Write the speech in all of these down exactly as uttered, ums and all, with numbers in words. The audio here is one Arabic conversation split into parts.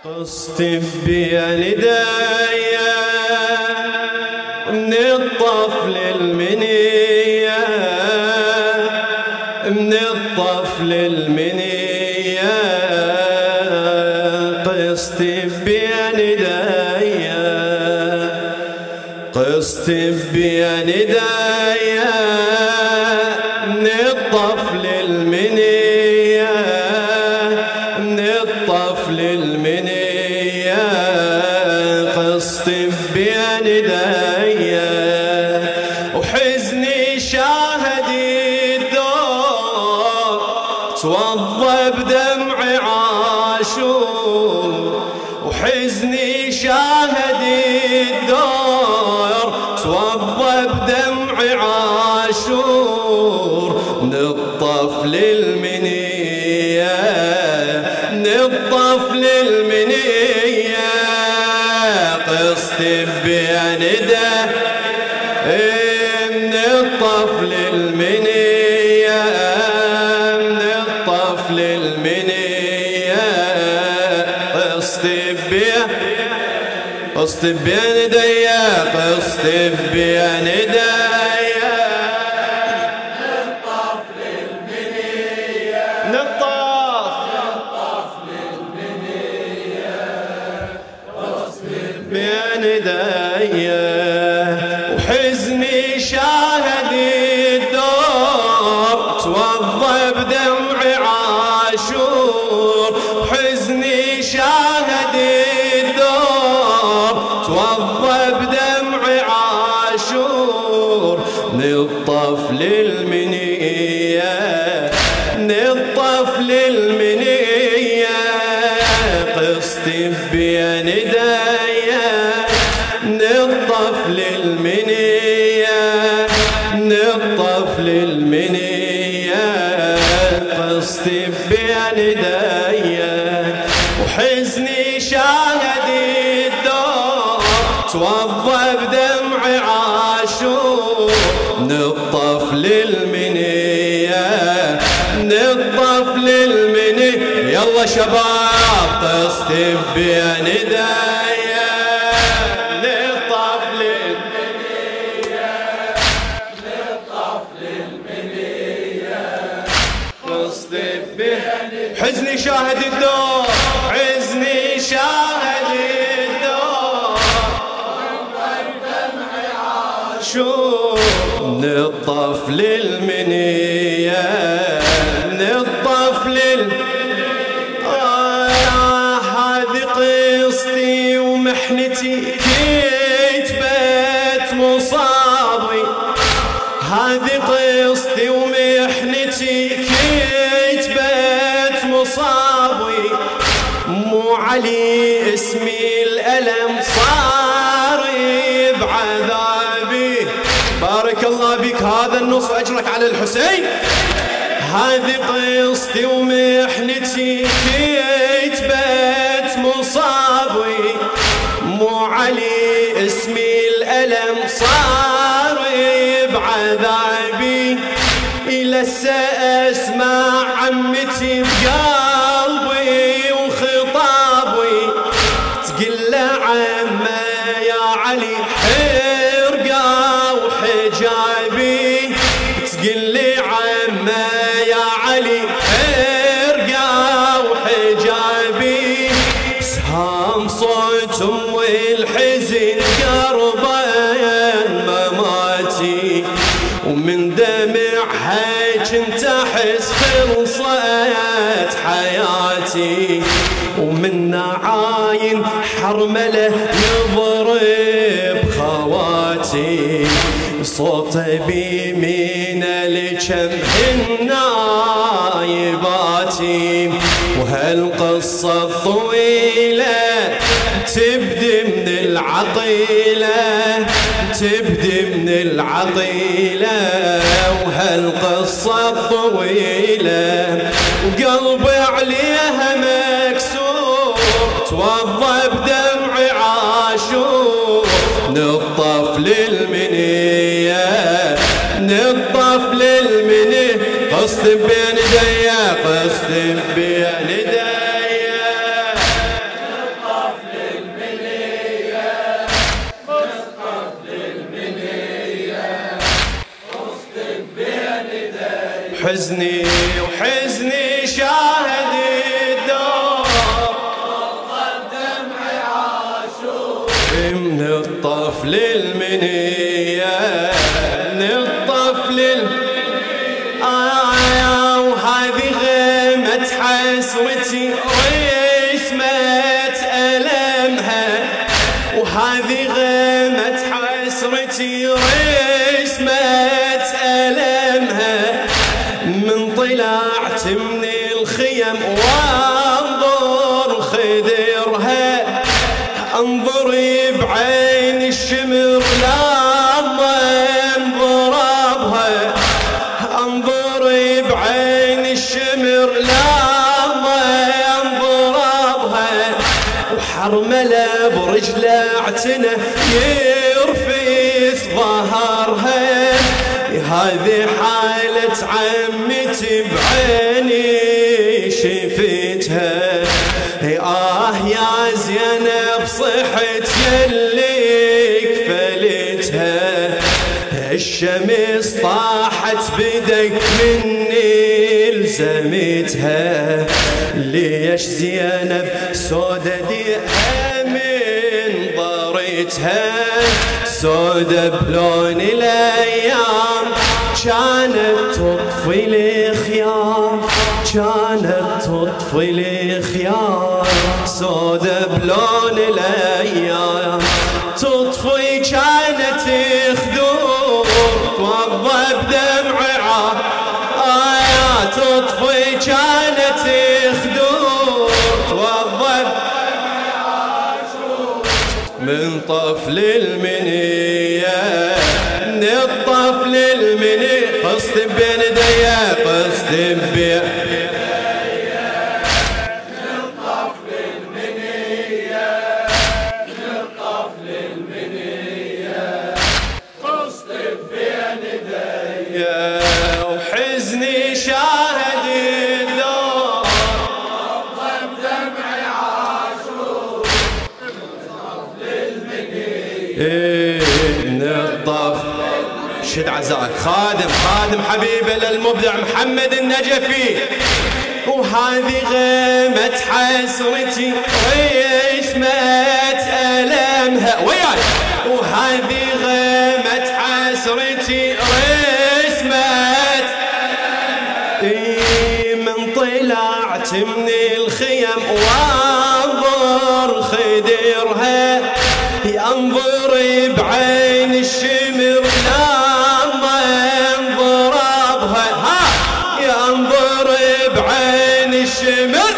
قصت بين ايديا من الطفل المنية، من الطفل المنية قصت بين ايديا، قصت بين ايديا من الطفل المنية، من الطفل المنية قصت بين ايديا، وحزني شاهد الدور توضى بدمع عاشور، وحزني شاهد الدور توضى بدمع عاشور، من الطفل المنية، من الطفل المنية قصت بين ايديه، من الطفل المنية، من الطفل المنية قصت بين، قصت بين ايديا، قصت بين ايديا وحزني شاهد الدور توضى بدمع عاشور، وحزني شاهد الدور توضى بدمع عاشور، من الطفل المنية، من الطفل المنية قصت بين ايديا، من الطفل المنية، من الطفل المنية قصت بين ايديا، وحزني شاهد الدور توضى بدمع عاشور، من الطفل المنية، من الطفل المنية يلا شباب قصت بين ايديا، حزني شاهد الدور، حزني شاهد الدور شو من الطفل المنية، من الطفل آه هذه قصتي ومحنتي كتبت مصابي، هذه قصتي ومحنتي كتبت مصابي، مو علي اسمي الألم صار بعذابي، بارك الله بك هذا النص أجرك على الحسين، هذه قصتي ومحنتي كتبت مصابي، مو علي اسمي الألم صار بعذابي، لسه اسمع عمتي بقلبي وخطابي تقل عمه يا علي حرقه وحجابي، تقل عمه يا علي حرقه وحجابي، سهام صوت ام الحزن قربه مماتي، ومن دمعها كنت احس خلصت حياتي، ومن عاين حرمله يضرب خواتي، صوته بيمين لجمع النايباتي، وهالقصة الطويلة تبدي من العطيلة، تبدي من العطيلة، وهالقصة الطويلة وقلبي عليها مكسور، توضى بدمع عاشور، من الطفل المنية، من الطفل المنية قصت بين ايديا، قصت بين ايديا وحزني وحزني شاهد الدور الدمع عاشور من الطفل المنية من الطفل آه وهذه غيمة حسرتي رسمة ألمها وهذه غيمة حسرتي رسمة ألمها من طلعت من الخيم وانظر خدرها انظر بعين الشمر لما انضربها انظر بعين الشمر لما انضربها وحرمله برجله اعتنى يرفس ظهرها هذه حالة عمتي بعيني شفتها آه يا زينب صحت يلي كفلتها الشمس طاحت بدك مني لزمتها ليش زينب سودة ديها من ضرتها سودة بلون الأيام كانت تطفي الخيار كانت تطفي الخيار سودة بلون الأيام تطفي كانت خدور توضى بدمع آه تطفي كانت خدور توضى من طفل المنية من الطفل المنية قصد بين ديا قصد بين وحزني شاهد الدور ضم دمع عاشور من الطفل شد عزاك خادم خادم حبيبه للمبدع محمد النجفي وهذه غيمة حسرتي رسمة ألمها وياي وهذه غيمة حسرتي رسمة من طلعت من الخيم وانظر خدرها ينظر بعين الشمر لما انضربها ها ينظر بعين الشمر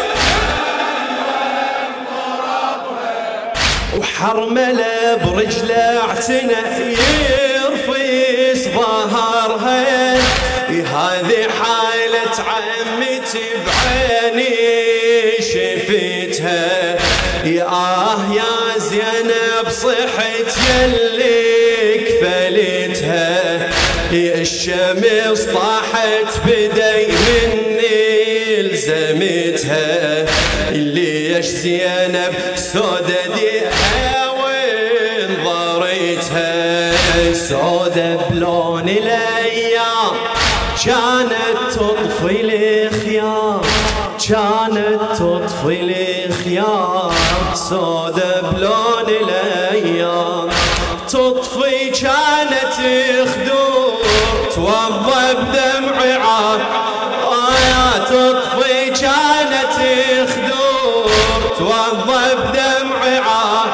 وحرمله برجله اعتنى يرفس ظهرها هذه حالة عمتي بعيني شفتها يا آه يا زينب صحت يلي كفلتها الشمس طاحت بدي مني لزمتها ليش زينب سودة ديها وين ضريتها سودة بلون الأيام كانت تطفي الخيار كانت تطفي الخيار سودة بلون الأيام تطفي كانت خدور توضى بدمع عار آه تطفي كانت خدور توضى بدمع عار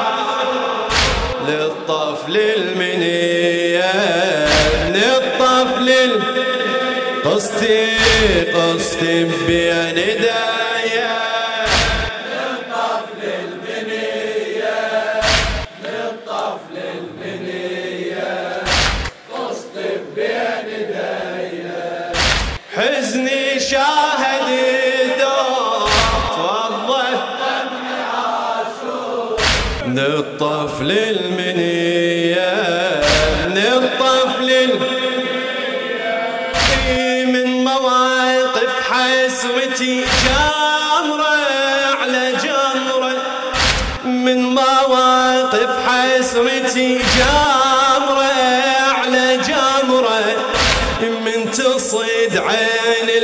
للطفل المنية للطفل قصتي قصتي بين دايا للطفل المنية للطفل المنية قصد بين دايا حزني شاهد الدور توضى دمع عاشور للطفل المنية للطفل من مواقف حسرتي جمرة على جمرة من مواقف حسرتي جمرة على جمرة من تصيد عين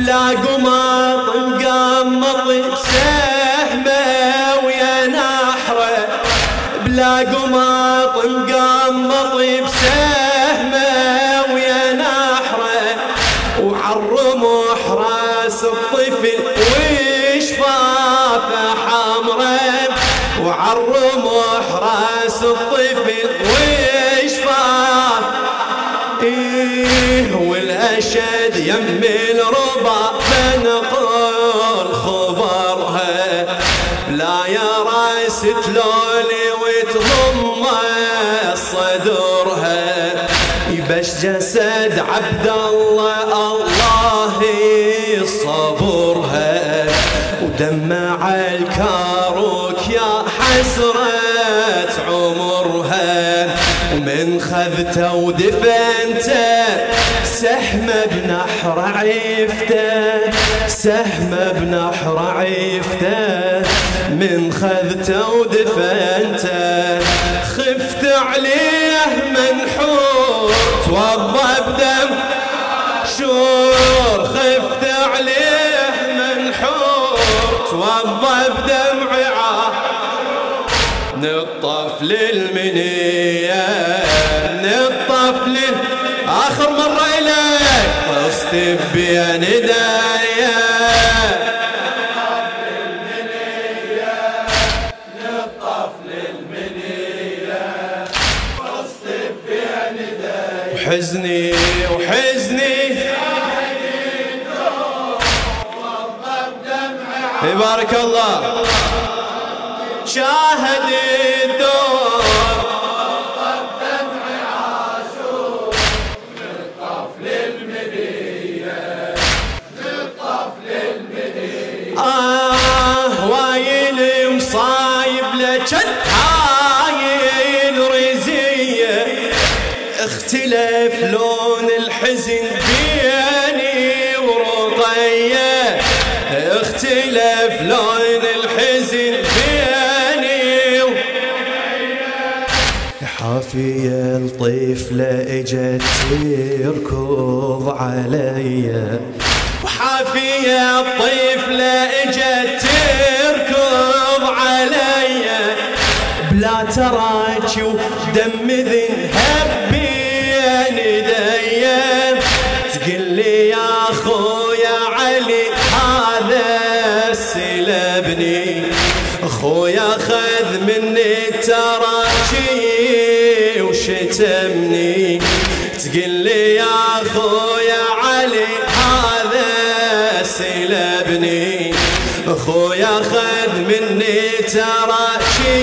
بلا قماط مقمط بسهمه ويا نحره، بلا قماط مقمط بسهمه ويا نحره، وعالرمح راس الطفل وشفافه حمره، وعالرمح راس الطفل وشفافه إيه، والأشد يم الربا بنقول خبرها، لا يا راس تلولي وتضم صدرها، يبش جسد عبد الله الله يصبرها، ودمع الكاروك يا حسرة عمرها، ومن خذته ودفنته سهم بنحر عيفته، سهم بنحر عيفته، من خذته ودفنته، خفت عليه منحور توضى بدم شور، خفت عليه منحور توضى بدمع نطف للمنية، نطف لل آخر مرة إليك قصدي بين داية، نطف للمنية قصدي بين داية، وحزني وحزني بارك الله شاهد الدور دمع عاشور، نطف للمنية نطف للمنية، آه وايل مصايب لجد هاي الرزية، اختلف لون الحزن بيني ورقية، اختلف لون الحزن بيني حافية الطفلة اجت تركض عليا، وحافية الطفلة اجت تركض عليا، بلا تراجي ودم ذنهب بين ايديا، تقلي يا خويا علي هذا سلبني، خويا خذ مني التراجي وشتمني، تقلي يا خويا علي هذا سلبني، خويا خذ مني تراجي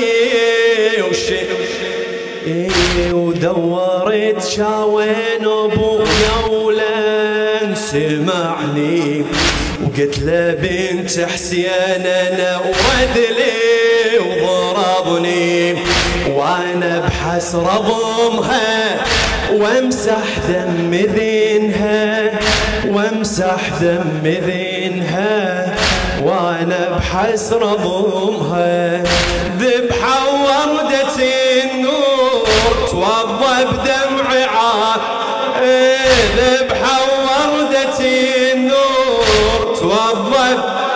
وشتمني، ودورت شاوين ابويا ولن سمعني، وقلت له بنت حسين انا وردلي وضربني، وانا بحسرة ضمها وامسح دم ذينها، وامسح دم ذينها، وانا بحسرة ضمها، ذبحة وردة النور توضى بدمع عار، ذبحة وردة النور توضى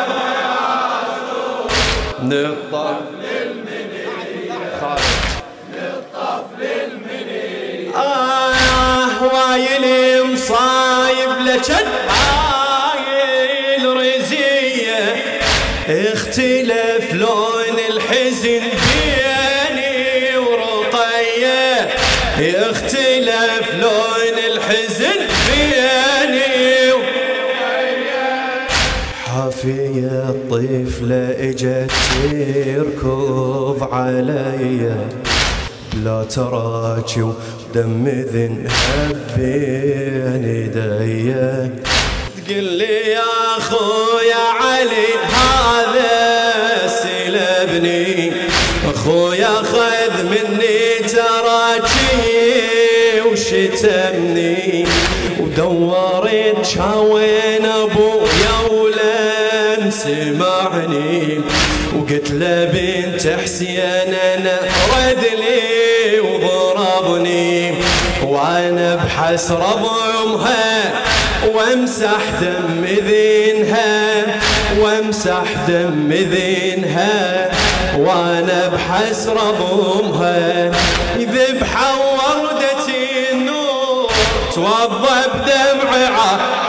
نطف للمنية نطف للمنية، آه وايل مصايب لجد هاي الرزية، اختلف لون الحزن بيني ورقية، اختلف لون الحزن بيني حافية الطفلة اجت تركض عليا، لا تراجي ودم ذنهب بين ايديا، تقول لي يا خويا علي هذا سلبني، اخويا خذ مني تراجي وشتمني، ودورت شاوين ابويا ولن سمعني، وقلت له بنت حسين انا ردلي وضربني، وانا بحسرة ضمها وامسح دم ذينها وامسح دم ذينها وانا بحسرة ضمها ذبحة وردة النور توضى بدمع